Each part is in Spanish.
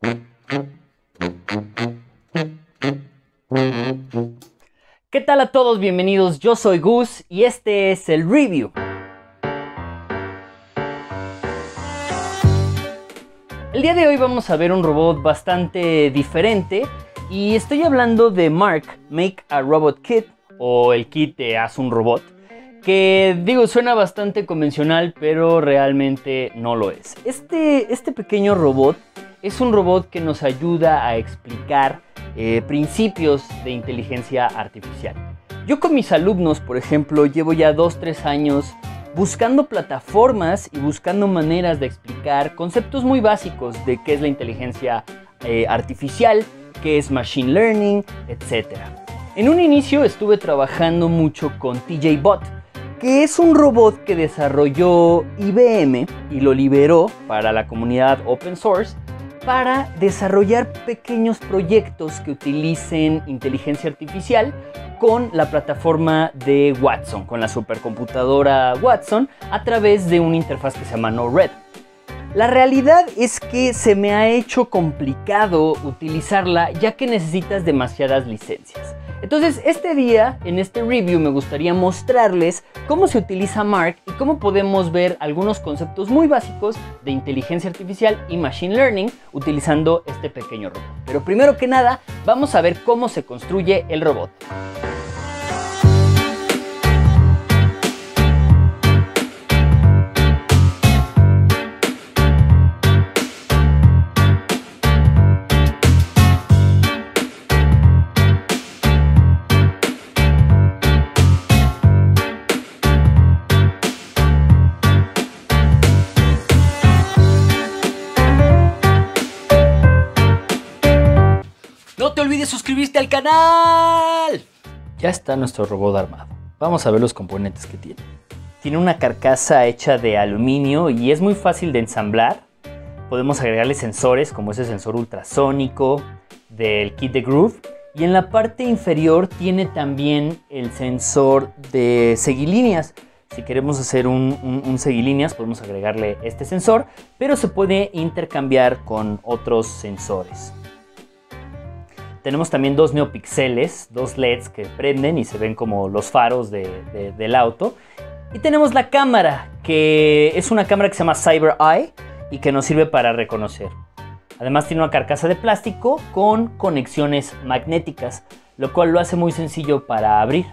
¿Qué tal a todos? Bienvenidos, yo soy Gus y este es el review. El día de hoy vamos a ver un robot bastante diferente y estoy hablando de Mark Make a Robot Kit, o el kit de Haz un Robot, que digo suena bastante convencional pero realmente no lo es. Este pequeño robot es un robot que nos ayuda a explicar principios de inteligencia artificial. Yo con mis alumnos, por ejemplo, llevo ya 2-3 años buscando plataformas y buscando maneras de explicar conceptos muy básicos de qué es la inteligencia artificial, qué es machine learning, etc. En un inicio estuve trabajando mucho con TJ Bot, que es un robot que desarrolló IBM y lo liberó para la comunidad open source para desarrollar pequeños proyectos que utilicen inteligencia artificial con la plataforma de Watson, con la supercomputadora Watson, a través de una interfaz que se llama No-Red. La realidad es que se me ha hecho complicado utilizarla ya que necesitas demasiadas licencias. Entonces este día, en este review, me gustaría mostrarles cómo se utiliza Mark y cómo podemos ver algunos conceptos muy básicos de inteligencia artificial y machine learning utilizando este pequeño robot. Pero primero que nada, vamos a ver cómo se construye el robot. ¡No te olvides suscribirte al canal! Ya está nuestro robot armado. Vamos a ver los componentes que tiene. Tiene una carcasa hecha de aluminio y es muy fácil de ensamblar. Podemos agregarle sensores como ese sensor ultrasónico del kit de Groove. Y en la parte inferior tiene también el sensor de seguilíneas. Si queremos hacer un seguilíneas podemos agregarle este sensor, pero se puede intercambiar con otros sensores. Tenemos también dos neopíxeles, dos LEDs que prenden y se ven como los faros del auto. Y tenemos la cámara, que es una cámara que se llama Cyber Eye y que nos sirve para reconocer. Además tiene una carcasa de plástico con conexiones magnéticas, lo cual lo hace muy sencillo para abrir.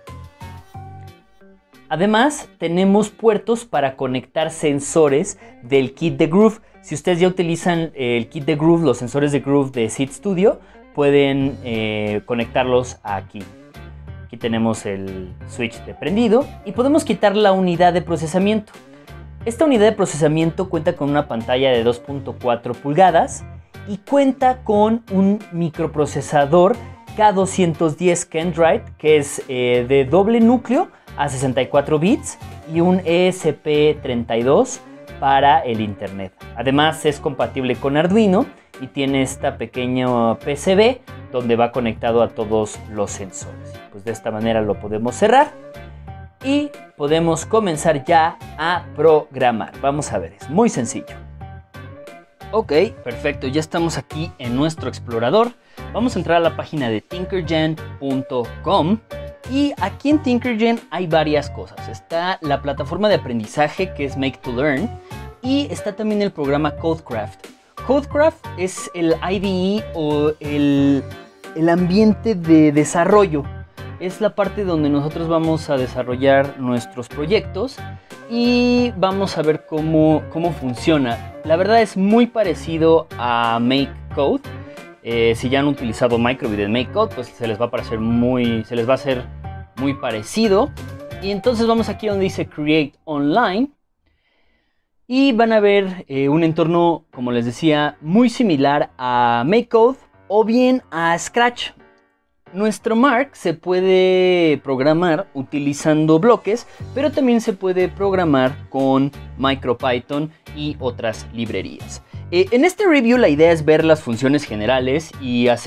Además tenemos puertos para conectar sensores del kit de Groove. Si ustedes ya utilizan el kit de Groove, los sensores de Groove de Seeed Studio, pueden conectarlos aquí. Aquí tenemos el switch de prendido y podemos quitar la unidad de procesamiento. Esta unidad de procesamiento cuenta con una pantalla de 2.4 pulgadas y cuenta con un microprocesador K210 Kendrite, que es de doble núcleo a 64 bits y un ESP32 para el internet. Además es compatible con Arduino y tiene esta pequeña PCB donde va conectado a todos los sensores. Pues de esta manera lo podemos cerrar y podemos comenzar ya a programar. Vamos a ver, es muy sencillo. Ok, perfecto, ya estamos aquí en nuestro explorador. Vamos a entrar a la página de tinkergen.com y aquí en Tinkergen hay varias cosas. Está la plataforma de aprendizaje que es Make to Learn y está también el programa Codecraft. Codecraft es el IDE o el ambiente de desarrollo. Es la parte donde nosotros vamos a desarrollar nuestros proyectos y vamos a ver cómo funciona. La verdad es muy parecido a MakeCode. Si ya han utilizado Micro:bit en MakeCode, pues se les va a hacer muy parecido. Y entonces vamos aquí donde dice Create Online. Y van a ver un entorno, como les decía, muy similar a MakeCode o bien a Scratch. Nuestro Mark se puede programar utilizando bloques, pero también se puede programar con MicroPython y otras librerías. En este review la idea es ver las funciones generales y hacer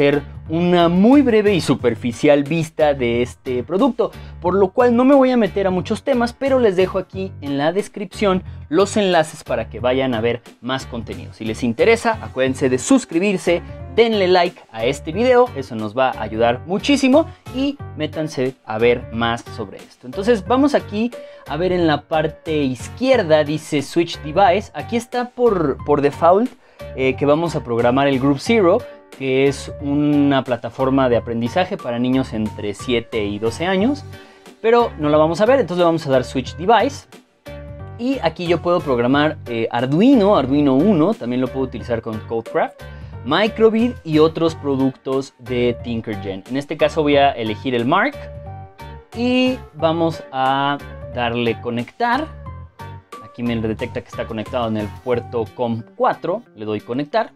una muy breve y superficial vista de este producto, por lo cual no me voy a meter a muchos temas, pero les dejo aquí en la descripción los enlaces para que vayan a ver más contenido. Si les interesa, acuérdense de suscribirse, denle like a este video, eso nos va a ayudar muchísimo, y métanse a ver más sobre esto. Entonces vamos aquí a ver en la parte izquierda, dice Switch Device. Aquí está por default que vamos a programar el Groove Zero, que es una plataforma de aprendizaje para niños entre 7 y 12 años, pero no la vamos a ver, entonces le vamos a dar Switch Device. Y aquí yo puedo programar Arduino 1, también lo puedo utilizar con Codecraft, Microbit y otros productos de Tinkergen. En este caso voy a elegir el Mark y vamos a darle conectar. Aquí me detecta que está conectado en el puerto COM4, le doy conectar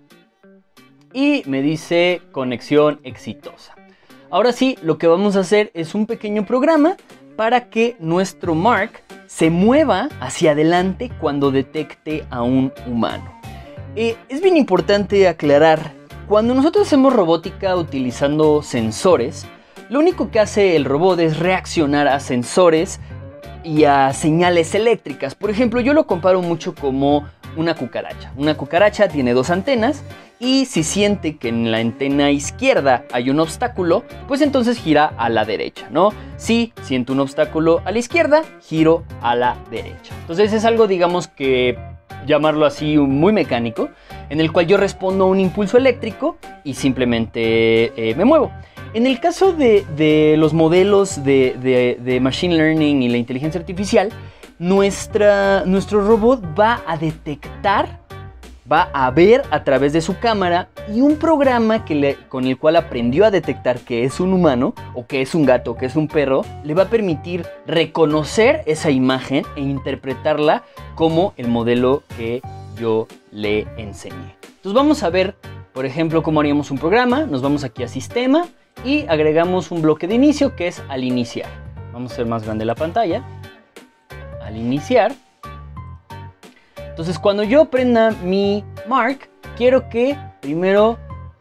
y me dice conexión exitosa. Ahora sí, lo que vamos a hacer es un pequeño programa para que nuestro Mark se mueva hacia adelante cuando detecte a un humano. Es bien importante aclarar, cuando nosotros hacemos robótica utilizando sensores, lo único que hace el robot es reaccionar a sensores y a señales eléctricas. Por ejemplo, yo lo comparo mucho como una cucaracha. Una cucaracha tiene dos antenas y si siente que en la antena izquierda hay un obstáculo, pues entonces gira a la derecha, ¿no? Si siento un obstáculo a la izquierda, giro a la derecha. Entonces es algo, digamos que, llamarlo así, muy mecánico, en el cual yo respondo a un impulso eléctrico y simplemente me muevo. En el caso de los modelos de Machine Learning y la inteligencia artificial, nuestro robot va a detectar, va a ver a través de su cámara, y un programa con el cual aprendió a detectar que es un humano, o que es un gato, o que es un perro, le va a permitir reconocer esa imagen e interpretarla como el modelo que yo le enseñé. Entonces vamos a ver, por ejemplo, cómo haríamos un programa. Nos vamos aquí a Sistema y agregamos un bloque de inicio que es al iniciar. Vamos a hacer más grande la pantalla. Al iniciar. Entonces cuando yo prenda mi Mark, quiero que primero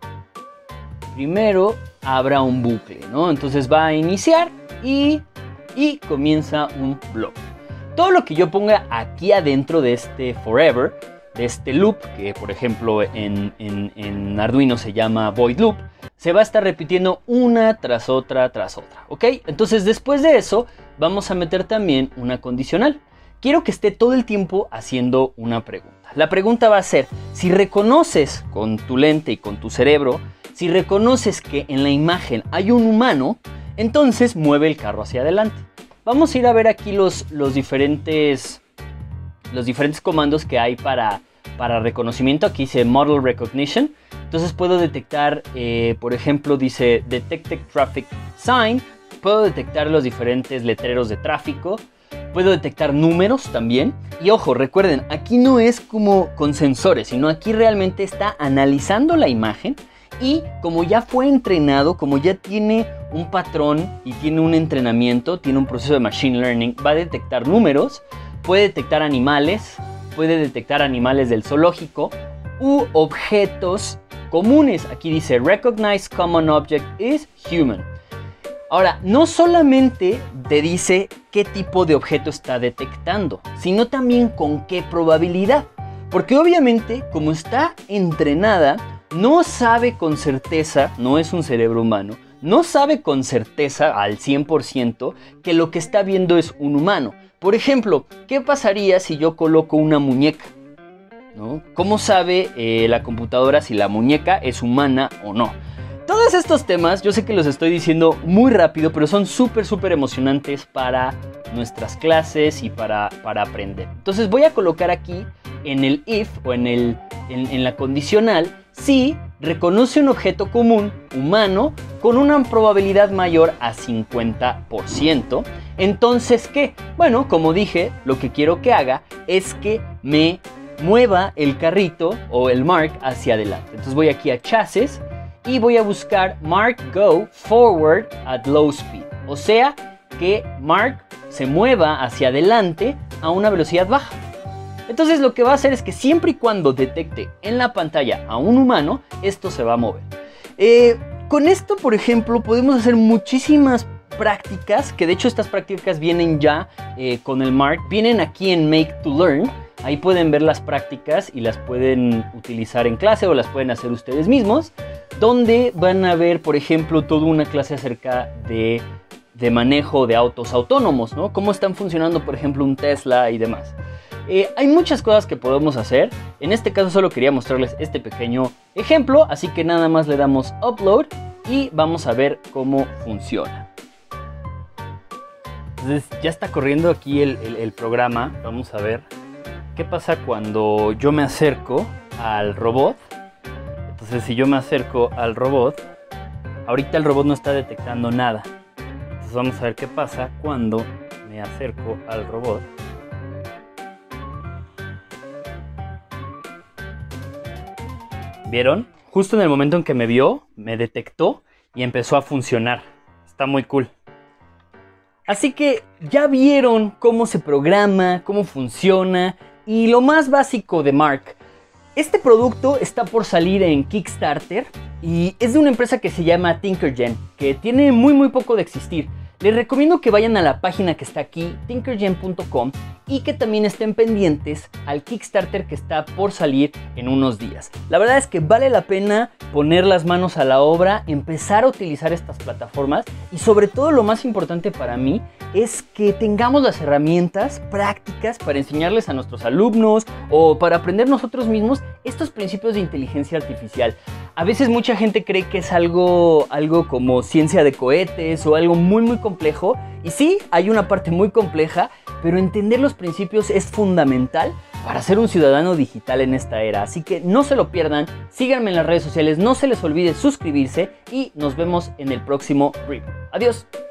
abra un bucle, ¿no? Entonces va a iniciar y comienza un bloque. Todo lo que yo ponga aquí adentro de este forever, de este loop, que por ejemplo en Arduino se llama void loop, se va a estar repitiendo una tras otra, ¿ok? Entonces después de eso vamos a meter también una condicional. Quiero que esté todo el tiempo haciendo una pregunta. La pregunta va a ser, si reconoces con tu lente y con tu cerebro, si reconoces que en la imagen hay un humano, entonces mueve el carro hacia adelante. Vamos a ir a ver aquí los diferentes comandos que hay para reconocimiento. Aquí dice Model Recognition. Entonces puedo detectar, por ejemplo, dice Detected Traffic Sign. Puedo detectar los diferentes letreros de tráfico. Puedo detectar números también. Y ojo, recuerden, aquí no es como con sensores, sino aquí realmente está analizando la imagen. Y como ya fue entrenado, como ya tiene un patrón y tiene un entrenamiento, tiene un proceso de Machine Learning, va a detectar números, puede detectar animales del zoológico u objetos comunes. Aquí dice Recognize Common Object is Human. Ahora, no solamente te dice qué tipo de objeto está detectando, sino también con qué probabilidad. Porque obviamente, como está entrenada, no sabe con certeza, no es un cerebro humano, no sabe con certeza al 100% que lo que está viendo es un humano. Por ejemplo, ¿qué pasaría si yo coloco una muñeca? ¿No? ¿Cómo sabe la computadora si la muñeca es humana o no? Todos estos temas, yo sé que los estoy diciendo muy rápido, pero son súper emocionantes para nuestras clases y para aprender. Entonces voy a colocar aquí en el if o en la condicional si reconoce un objeto común humano con una probabilidad mayor a 50%. Entonces, ¿qué? Bueno, como dije, lo que quiero que haga es que me mueva el carrito o el Mark hacia adelante. Entonces voy aquí a Chassis y voy a buscar Mark Go Forward at Low Speed. O sea, que Mark se mueva hacia adelante a una velocidad baja. Entonces lo que va a hacer es que siempre y cuando detecte en la pantalla a un humano, esto se va a mover. con esto, por ejemplo, podemos hacer muchísimas prácticas, que de hecho estas prácticas vienen ya con el MARC, vienen aquí en Make to Learn. Ahí pueden ver las prácticas y las pueden utilizar en clase o las pueden hacer ustedes mismos, donde van a ver, por ejemplo, toda una clase acerca de manejo de autos autónomos, ¿no? Cómo están funcionando, por ejemplo, un Tesla y demás. Hay muchas cosas que podemos hacer. En este caso solo quería mostrarles este pequeño ejemplo, así que nada más le damos Upload y vamos a ver cómo funciona. Entonces ya está corriendo aquí el programa. Vamos a ver qué pasa cuando yo me acerco al robot. Entonces si yo me acerco al robot, ahorita el robot no está detectando nada. Entonces vamos a ver qué pasa cuando me acerco al robot. ¿Vieron? Justo en el momento en que me vio, me detectó y empezó a funcionar. Está muy cool. Así que ya vieron cómo se programa, cómo funciona y lo más básico de MARC. Este producto está por salir en Kickstarter y es de una empresa que se llama Tinkergen, que tiene muy poco de existir. Les recomiendo que vayan a la página que está aquí, tinkergen.com, y que también estén pendientes al Kickstarter que está por salir en unos días. La verdad es que vale la pena poner las manos a la obra, empezar a utilizar estas plataformas y sobre todo lo más importante para mí es que tengamos las herramientas prácticas para enseñarles a nuestros alumnos o para aprender nosotros mismos estos principios de inteligencia artificial. A veces mucha gente cree que es algo como ciencia de cohetes o algo muy complejo, y sí, hay una parte muy compleja, pero entender los principios es fundamental para ser un ciudadano digital en esta era. Así que no se lo pierdan, síganme en las redes sociales, no se les olvide suscribirse y nos vemos en el próximo review. Adiós.